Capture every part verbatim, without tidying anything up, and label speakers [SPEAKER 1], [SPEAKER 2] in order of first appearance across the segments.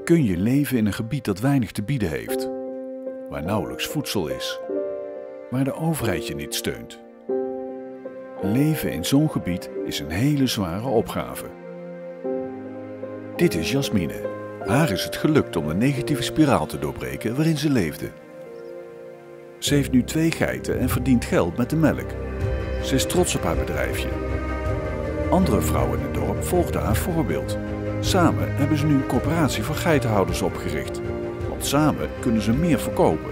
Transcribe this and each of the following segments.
[SPEAKER 1] kun je leven in een gebied dat weinig te bieden heeft, waar nauwelijks voedsel is, waar de overheid je niet steunt? Leven in zo'n gebied is een hele zware opgave. Dit is Jasmine. Haar is het gelukt om de negatieve spiraal te doorbreken waarin ze leefde. Ze heeft nu twee geiten en verdient geld met de melk. Ze is trots op haar bedrijfje. Andere vrouwen in het dorp volgden haar voorbeeld. Samen hebben ze nu een coöperatie voor geitenhouders opgericht, want samen kunnen ze meer verkopen.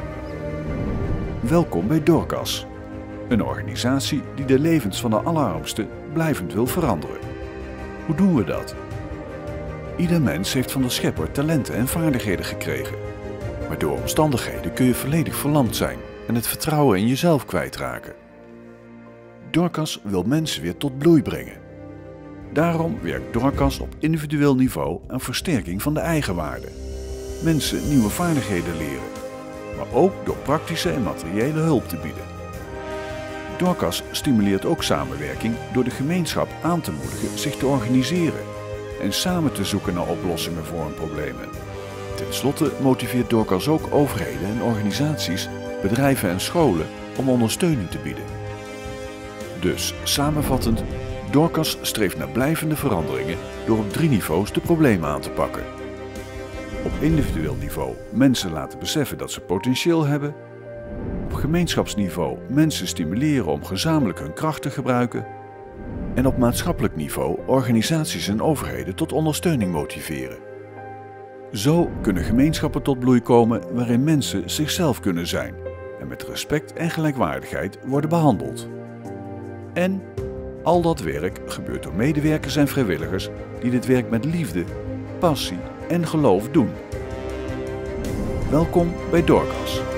[SPEAKER 1] Welkom bij Dorcas, een organisatie die de levens van de allerarmsten blijvend wil veranderen. Hoe doen we dat? Ieder mens heeft van de schepper talenten en vaardigheden gekregen. Maar door omstandigheden kun je volledig verlamd zijn en het vertrouwen in jezelf kwijtraken. Dorcas wil mensen weer tot bloei brengen. Daarom werkt Dorcas op individueel niveau aan versterking van de eigenwaarde. Mensen nieuwe vaardigheden leren, maar ook door praktische en materiële hulp te bieden. Dorcas stimuleert ook samenwerking door de gemeenschap aan te moedigen zich te organiseren en samen te zoeken naar oplossingen voor hun problemen. Ten slotte motiveert Dorcas ook overheden en organisaties, bedrijven en scholen om ondersteuning te bieden. Dus samenvattend, Dorcas streeft naar blijvende veranderingen door op drie niveaus de problemen aan te pakken. Op individueel niveau mensen laten beseffen dat ze potentieel hebben. Op gemeenschapsniveau mensen stimuleren om gezamenlijk hun kracht te gebruiken. En op maatschappelijk niveau organisaties en overheden tot ondersteuning motiveren. Zo kunnen gemeenschappen tot bloei komen waarin mensen zichzelf kunnen zijn en met respect en gelijkwaardigheid worden behandeld. En al dat werk gebeurt door medewerkers en vrijwilligers die dit werk met liefde, passie en geloof doen. Welkom bij Dorcas.